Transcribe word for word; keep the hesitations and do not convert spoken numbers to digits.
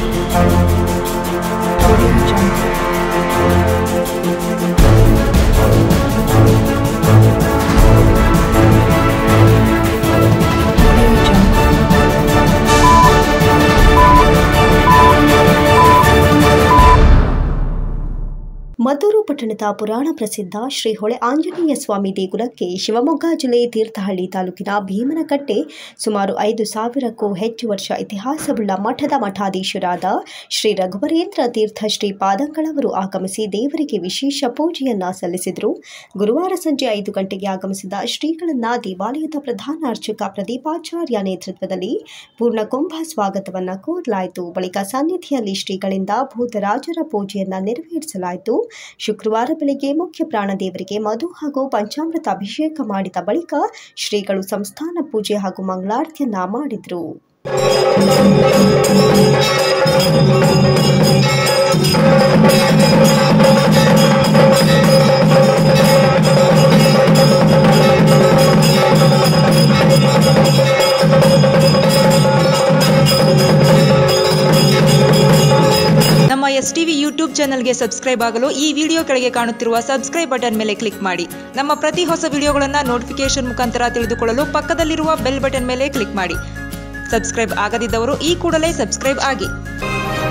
ಮದ್ದೂರು ಪಟ್ಟಣದ ಪುರಾಣ ಪ್ರಸಿದ್ಧ ಶ್ರೀ ಹೊಳೆ ಆಂಜನೇಯ ಸ್ವಾಮಿ ದೇಗುಲಕ್ಕೆ ಶಿವಮೊಗ್ಗ ಜಿಲ್ಲೆ ತೀರ್ಥಹಳ್ಳಿ ತಾಲೂಕಿನ ಭೀಮನಕಟ್ಟೆ ಸುಮಾರು ಐದು ಸಾವಿರಕ್ಕೂ ಹೆಚ್ಚು ವರ್ಷ ಇತಿಹಾಸವುಳ್ಳ ಮಠದ ಮಠಾಧೀಶರಾದ ಶ್ರೀ ರಘುವರೇಂದ್ರ ತೀರ್ಥ ಶ್ರೀ ಪಾದಂಗಳವರು ಆಗಮಿಸಿ ದೇವರಿಗೆ ವಿಶೇಷ ಪೂಜೆಯನ್ನ ಸಲ್ಲಿಸಿದರು. ಗುರುವಾರ ಸಂಜೆ ಐದು ಗಂಟೆಗೆ ಆಗಮಿಸಿದ ಶ್ರೀಗಳನ್ನ ದೇವಾಲಯದ ಪ್ರಧಾನ ಅರ್ಚಕ ಪ್ರದೀಪಾಚಾರ್ಯ ನೇತೃತ್ವದಲ್ಲಿ ಪೂರ್ಣಕುಂಭ ಸ್ವಾಗತವನ್ನ ಕೋರಲಾಯಿತು. ಬಳಿಕ ಸನ್ನಿಧಿಯಲ್ಲಿ ಶ್ರೀಗಳಿಂದ ಭೂತರಾಜರ ಪೂಜೆಯನ್ನ ನೆರವೇರಿಸಲಾಯಿತು. ಶುಕ್ರವಾರ ಬೆಳಗ್ಗೆ ಮುಖ್ಯ ಪ್ರಾಣದೇವರಿಗೆ ಮಧು ಹಾಗೂ ಪಂಚಾಮೃತ ಅಭಿಷೇಕ ಮಾಡಿದ ಬಳಿಕ ಶ್ರೀಗಳು ಸಂಸ್ಥಾನ ಪೂಜೆ ಹಾಗೂ ಮಂಗಳಾರತಿಯನ್ನ ಮಾಡಿದರು. ನಮ್ಮ ಎಸ್ ಟಿವಿ ಯೂಟ್ಯೂಬ್ ಚಾನೆಲ್ಗೆ ಸಬ್ಸ್ಕ್ರೈಬ್ ಆಗಲು ಈ ವಿಡಿಯೋ ಕೆಳಗೆ ಕಾಣುತ್ತಿರುವ ಸಬ್ಸ್ಕ್ರೈಬ್ ಬಟನ್ ಮೇಲೆ ಕ್ಲಿಕ್ ಮಾಡಿ. ನಮ್ಮ ಪ್ರತಿ ಹೊಸ ವಿಡಿಯೋಗಳನ್ನು ನೋಟಿಫಿಕೇಶನ್ ಮುಖಾಂತರ ತಿಳಿದುಕೊಳ್ಳಲು ಪಕ್ಕದಲ್ಲಿರುವ ಬೆಲ್ ಬಟನ್ ಮೇಲೆ ಕ್ಲಿಕ್ ಮಾಡಿ. ಸಬ್ಸ್ಕ್ರೈಬ್ ಆಗದಿದ್ದವರು ಈ ಕೂಡಲೇ ಸಬ್ಸ್ಕ್ರೈಬ್ ಆಗಿ.